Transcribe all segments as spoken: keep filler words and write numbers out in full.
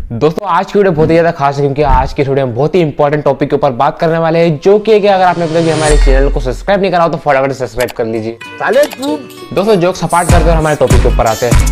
दोस्तों आज की वीडियो बहुत ही ज्यादा खास है क्योंकि आज की वीडियो में बहुत ही इंपॉर्टेंट टॉपिक के ऊपर बात करने वाले हैं, जो कि अगर आपने अभी तक हमारे चैनल को सब्सक्राइब नहीं करा हो तो फटाफट सब्सक्राइब कर लीजिए। दोस्तों जोक सपाट करते हुए हमारे टॉपिक के ऊपर आते हैं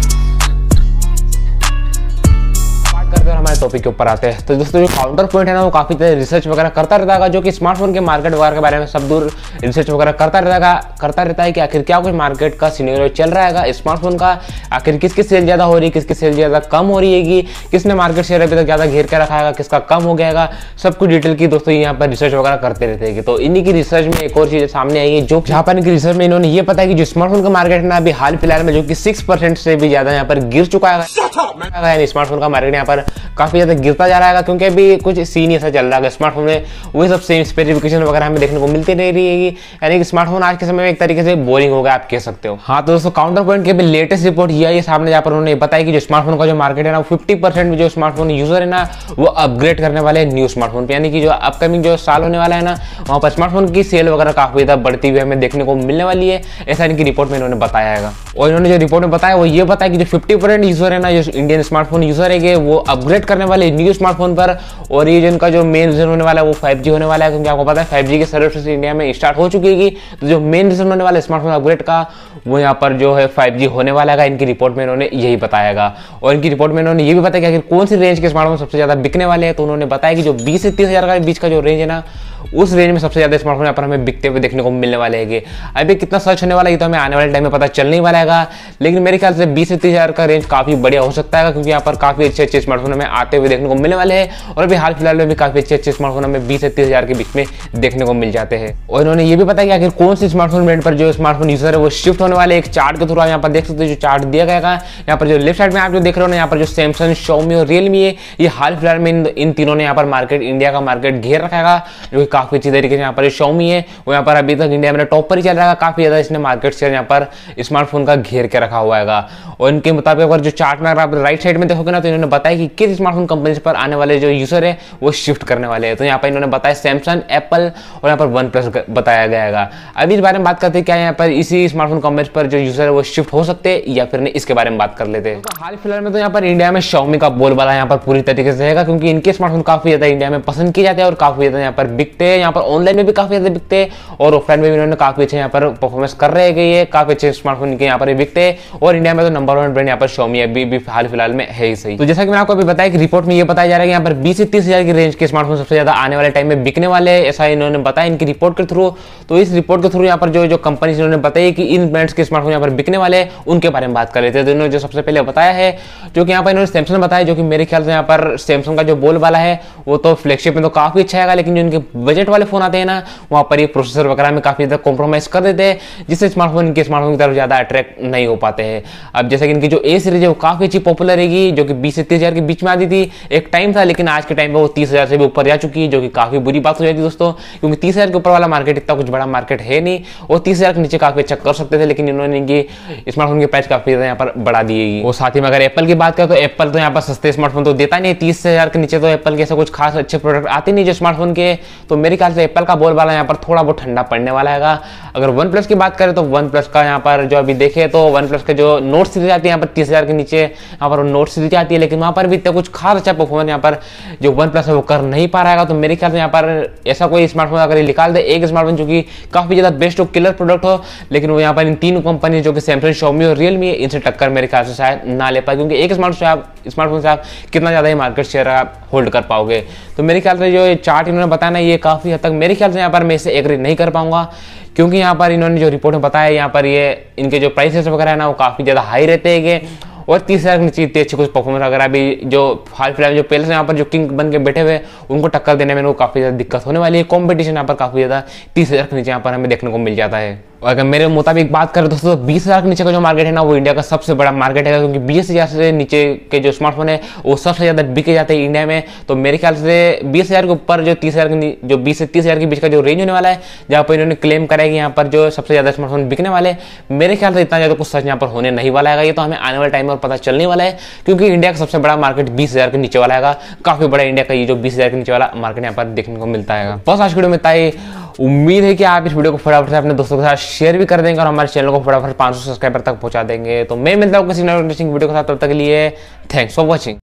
हमारे टॉपिक के ऊपर आते हैं तो दोस्तों जो काउंटर पॉइंट है ना वो काफी तरह रिसर्च वगैरह करता रहता है, जो कि स्मार्टफोन के मार्केट वगैरह के बारे में सब दूर रिसर्च वगैरह करता रहता है करता रहता है कि आखिर क्या कुछ मार्केट का सिनेरियो चल रहा है स्मार्टफोन का, आखिर किसकी सेल ज्यादा हो रही है, किसकी सेल ज्यादा कम हो रही है, किसने मार्केट शेयर अभी तक ज्यादा घेर के रखा है, किसका कम हो गया है, सब कुछ डिटेल की दोस्तों यहाँ पर रिसर्च वगैरह करते रहते हैं। तो इन्हीं की रिसर्च में एक और चीज सामने आई है, जो जहाँ पर इनकी रिसर्च में इन्होंने ये पता है कि जो स्मार्टफोन का मार्केट है ना अभी हाल फिलहाल में जो कि सिक्स परसेंट से भी ज्यादा यहाँ पर गिर चुका है। स्मार्टफोन का मार्केट यहाँ पर काफी ज्यादा गिरता जा रहा है क्योंकि अभी कुछ सीन ऐसा चल रहा है स्मार्टफोन में वही सब सेम स्पेसिफिकेशन वगैरह हमें देखने को मिलती नहीं रही है, यानी कि स्मार्टफोन आज के समय में एक तरीके से बोरिंग हो गया आप कह सकते हो। हाँ तो दोस्तों काउंटर पॉइंट के भी लेटेस्ट रिपोर्ट ये आई सामने, जहाँ पर उन्होंने बताया कि जो स्मार्टफोन का जो मार्केट है ना फिफ्टी परसेंट में जो स्मार्टफोन यूजर है ना वो अपग्रेड करने वाले हैं न्यू स्मार्टफोन पे, यानी कि जो अपकमिंग जो साल होने वाला है ना वहाँ पर स्मार्टफोन की सेल वगैरह काफी ज्यादा बढ़ती हुई हमें देखने को मिलने वाली है, ऐसा इनकी रिपोर्ट में इन्होंने बताया है। और इन्होंने जो रिपोर्ट में बताया वो ये बताया कि जो फिफ्टी परसेंट यूजर है ना जो इंडियन स्मार्टफोन यूजर है वो अपग्रेड करने वाले न्यू स्मार्टफोन पर, और ये जिनका जो मेन रीजन होने वाला है वो फाइव जी होने वाला है, क्योंकि आपको पता है फाइव जी की सर्विस इंडिया में स्टार्ट हो चुकी है। तो जो मेन रीजन होने वाला है स्मार्टफोन अपग्रेड का वो यहाँ पर जो है फाइव जी होने वाला है, इनकी रिपोर्ट में इन्होंने यही बताया। और इनकी रिपोर्ट में इन्होंने ये भी बताया कि कौन सी रेंज के स्मार्टफोन सबसे ज्यादा बिकने वाले हैं, तो उन्होंने बताया कि जो बीस से तीस हजार का बीच का जो रेंज है ना उस रेंज में सबसे ज्यादा स्मार्टफोन यहाँ पर हमें बिकते हुए देखने को मिलने वाले हैं। अभी कितना सर्च होने वाला है तो हमें आने वाले टाइम में पता चलने वाला है, लेकिन मेरे ख्याल से बीस से तीस हजार का रेंज काफी बढ़िया हो सकता है, क्योंकि यहाँ पर काफी अच्छे अच्छे स्मार्टफोन हमें आते हुए देखने को मिलने वाले हैं। और अभी हाल फिलहाल में भी काफी अच्छे अच्छे स्मार्टफोन हमें बीस से तीस हजार के बीच में देखने को मिल जाते हैं। और इन्होंने ये भी बताया कि आखिर कौन सी स्मार्टफोन ब्रांड पर जो स्मार्टफोन यूजर है वो शिफ्ट होने वाले एक चार्ट के थ्रू आप यहाँ पर देख सकते हो। जो चार्ट दिया गया है यहाँ पर जो लेफ्ट साइड में आप जो देख रहे हो ना यहाँ पर जो सैमसंग, शाओमी और रियलमी है, ये हाल फिलहाल में इन, इन तीनों ने यहाँ पर मार्केट इंडिया का मार्केट घेर रखा है, जो कि काफी अच्छी तरीके से यहाँ पर शाओमी है वो यहाँ पर अभी तक इंडिया में टॉप पर ही चल रहा है, काफी ज्यादा इसने मार्केट शेयर यहाँ पर स्मार्टफोन का घेर के रखा हुआ है। और इनके मुताबिक अगर जो चार्ट में अगर आप राइट साइड में देखोगे ना तो इन्होंने बताया कि किस स्मार्टफोन कंपनी पर आने वाले जो यूजर है वो शिफ्ट करने वाले हैं। तो यहाँ पर इन्होंने बताया सैमसंग, एप्पल और यहाँ पर वन प्लस बताया गया है। अभी इस बारे में बात करते हैं क्या यहाँ पर इसी स्मार्टफोन कंपनी पर जो यूजर है वो शिफ्ट हो सकते हैं या फिर नहीं, इसके बारे में बात कर लेते हैं। तो हाल फिलहाल में तो यहाँ पर इंडिया में शाओमी का बोलबाला यहाँ पर पूरी तरीके से रहेगा, क्योंकि इनके स्मार्टफोन काफी ज्यादा इंडिया में पसंद किए जाते हैं और काफी ज्यादा यहाँ पर बिकते हैं, यहाँ पर ऑनलाइन में भी काफी ज्यादा बिकते हैं और ऑफलाइन में भी इन्होंने काफी अच्छे यहाँ पर परफॉर्मेंस कर रहे हैं, ये काफी अच्छे स्मार्टफोन इनके यहाँ पर बिकते हैं। और इंडिया में तो नंबर वन ब्रांड यहाँ पर शाओमी अभी भी हाल फिलहाल में है ही सही। तो जैसा कि मैंने आपको अभी बताया कि रिपोर्ट में ये बताया जा रहा है कि यहाँ पर बीस से तीस हजार की रेंज के स्मार्टफोन सबसे ज्यादा आने वाले टाइम में बिकने वाले हैं, ऐसा इन्होंने बताया इनकी रिपोर्ट के थ्रू। तो इस रिपोर्ट के थ्रू यहाँ पर जो जो कंपनी इन्होंने बताया कि इन ब्रांड्स के स्मार्टफोन यहाँ पर बिकने वाले हैं उनके बारे में बात कर लेते हैं। तो इन्होंने जो सबसे पहले बताया है जो कि यहाँ पर इन्होंने सैमसंग बताया, जो कि मेरे ख्याल से यहाँ पर सैमसंग का जो बोल वाला है वो तो फ्लैगशिप में तो काफी अच्छा है, लेकिन जो इनके बजट वाले फोन आते हैं ना वहाँ पर ये प्रोसेसर वगैरह में काफी ज्यादा कॉम्प्रोमाइज कर देते हैं, जिससे स्मार्टफोन इनके स्मार्टफोन की तरफ ज्यादा अट्रैक्ट नहीं हो पाते हैं। अब जैसे कि इनकी जो ए सीरीज है वो काफी अच्छी पॉपुलर रहेगी, जो कि बीस से तीस हजार के बीच में आती थी एक टाइम था, लेकिन आज के टाइम पे वो तीस हजार से भी ऊपर जा चुकी है, जो कि काफी बुरी बात हो जाती है दोस्तों, क्योंकि तीस हजार के ऊपर वाला मार्केट इतना कुछ बड़ा मार्केट है नहीं और तीस हजार के नीचे काफी अच्छा कर सकते थे, लेकिन इन्होंने इनकी स्मार्टफोन की प्राइस काफी ज्यादा यहाँ पर बढ़ा दी है। और साथ ही में अगर एप्पल की बात करें तो एप्पल तो यहाँ पर सस्ते स्मार्टफोन तो देता नहीं, तीस हजार के नीचे तो एप्पल के ऐसे कुछ खास अच्छे प्रोडक्ट आते नहीं जो स्मार्टफोन के। तो मेरे ख्याल से एप्पल का बोलबाला यहाँ पर थोड़ा बहुत ठंडा पड़ने वाला है। अगर वन प्लस की बात करें तो वन प्लस का यहाँ पर जो अभी देखे तो वन प्लस के जो नोट सीरीज आती है यहाँ पर तीस हजार के नीचे यहाँ पर नोट सीरीज आती है, लेकिन वहां पर भी इतना कुछ खास अच्छा परफॉर्मेंस यहाँ पर जो वन प्लस है वो कर नहीं पा रहा है। तो मेरे ख्याल से यहाँ पर ऐसा कोई स्मार्टफोन अगर निकाल दे एक स्मार्टफोन जो कि काफी ज्यादा बेस्ट हो, किलर प्रोडक्ट हो, लेकिन वो यहाँ पर इन तीन कंपनी जो कि सैमसंग, शाओमी और रियलमी है इनसे टक्कर मेरे ख्याल से शायद ना ले पाए, क्योंकि एक स्मार्टफोन से आप स्मार्टफोन से आप कितना ज्यादा ही मार्केट शेयर आप होल्ड कर पाओगे। तो मेरे ख्याल से जो चार्ट इन्होंने बताया ना ये काफी हद तक मेरे ख्याल से यहाँ पर मैं इसे एग्री नहीं कर पाऊंगा, क्योंकि यहाँ पर इन्होंने जो रिपोर्ट में बताया यहाँ पर ये इनके जो प्राइसेस वगैरह है ना वो काफी ज्यादा हाई रहते हैं और तीस हजार के नीचे इतने अच्छे कुछ परफॉर्मेंस अगर अभी जो हाल फिलहाल जो पहले से यहाँ पर जो किंग बन के बैठे हुए उनको टक्कर देने में वो काफी ज्यादा दिक्कत होने वाली है। कॉम्पिटिशन यहाँ पर काफी ज्यादा तीस हजार के नीचे यहाँ पर हमें देखने को मिल जाता है। और अगर मेरे मुताबिक बात करें दोस्तों बीस हजार के नीचे का जो मार्केट है ना वो इंडिया का सबसे बड़ा मार्केट है, क्योंकि बीस हजार से नीचे के जो स्मार्टफोन है वो सबसे ज्यादा बिके जाते हैं इंडिया में। तो मेरे ख्याल से बीस हजार के ऊपर जो तीस हजार के जो बीस से तीस हजार के बीच का जो रेंज होने वाला है जहाँ पर इन्होंने क्लेम करा है कि यहाँ पर जो सबसे ज्यादा स्मार्टफोन बिकने वाले, मेरे ख्याल से इतना ज्यादा कुछ सच यहाँ पर होने नहीं वाला है। ये तो हमें आने वाले टाइम में पता चलने वाला है, क्योंकि इंडिया का सबसे बड़ा मार्केट बीस हजार के नीचे वाला है, काफी बड़ा इंडिया का ये जो बीस हजार के नीचे वाला मार्केट यहाँ पर देखने को मिलता है। बस आज वीडियो में इतना ही, उम्मीद है कि आप इस वीडियो को फटाफट से अपने दोस्तों के साथ शेयर भी कर देंगे और हमारे चैनल को फटाफट पाँच सौ सब्सक्राइबर तक पहुंचा देंगे। तो मैं मिलता हूँ किसी नई वीडियो के साथ, तब तक के लिए थैंक्स फॉर वॉचिंग।